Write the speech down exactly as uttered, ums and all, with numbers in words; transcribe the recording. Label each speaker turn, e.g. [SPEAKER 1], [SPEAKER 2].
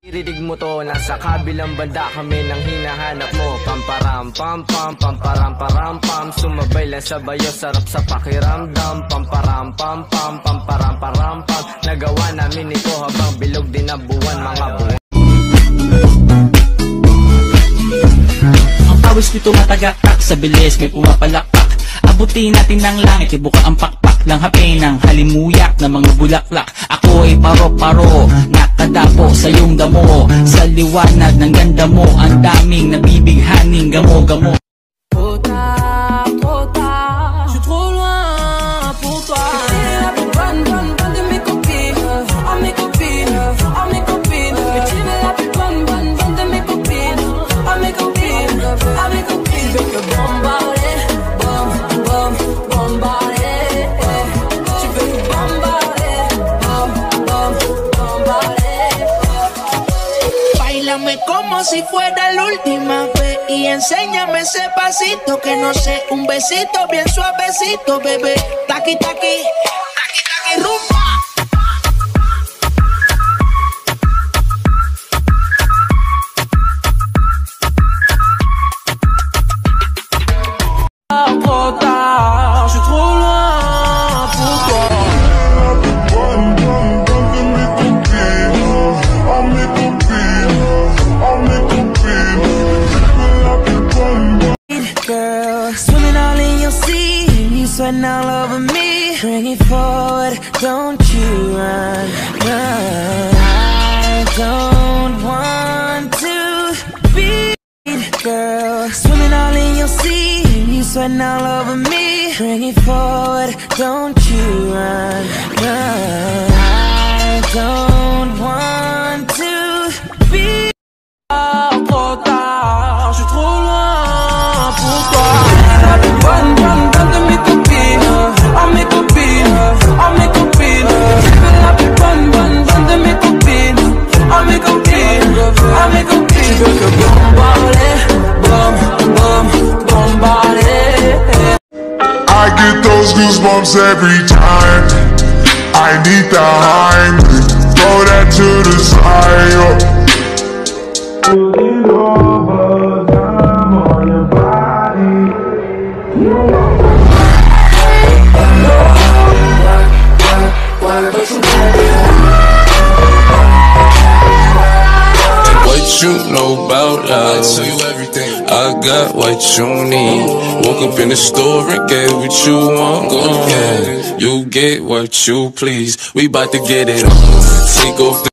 [SPEAKER 1] Iridig mo to, nasa kabilang banda kami nang hinahanap mo. Pamparam pam pam, pamparam param pam, sumabay lang sa bayo, sarap sa pakiramdam. Pamparam pam pam, pamparam param pam, nagawa namin ito habang bilog din na buwan, mga buwan. Ang pawis nito matagakak, sa bilis may pumapalakpak. Abutin natin ng langit, ibuka ang pakpak lang hapin ng halimuyak na mga bulaklak. Ako ay paro-paro, nakadapo sa iyong damo. Sa liwanag ng ganda mo, ang daming nabibighaning gamo-gamo. Puta, puta, je suis trop loin pour toi. Bonne, bonne, bonne de mes copines, à mes copines, à mes copines. Tu veux la plus bonne, bonne, bonne de mes copines, à mes copines, à mes copines. Je veux que bombarder, bom, bom, bombarder. Tu veux que bombarder, bom, bom, bombarder. Bailame como si fuera la última vez y enséñame ese pasito que no sé, un besito bien suavecito, bebé. Taqui, taqui, taqui, taqui, rumba. Trop tard, je suis trop loin pour toi. Bonne, bonne, bonne de mes copines, à mes copines, à mes copines. La plus bonne, bonne. Girl, swimming all in your sea, you sweating all over me. Bring it forward, don't you run, run. I don't want to be. Girl, swimming all in your sea, you sweating all over me. Bring it forward, don't you run, run. I don't want to be. Trop tard, je suis trop loin pour toi. La plus bonne, bonne, bonne de mes copines, à mes copines, à mes copines. Tu veux la plus bonne, bonne, bonne de mes copines, à mes copines, à mes copines. Tu veux que bombarder, bom, bom, bombarder.
[SPEAKER 2] I get those goosebumps every time. I need the high, throw that to the side. Putting over time on your body.
[SPEAKER 3] What you know about love? I tell you everything. I got what you need. Woke up in the store and get what you want. Yeah, you get what you please. We bout to get it on. Take off the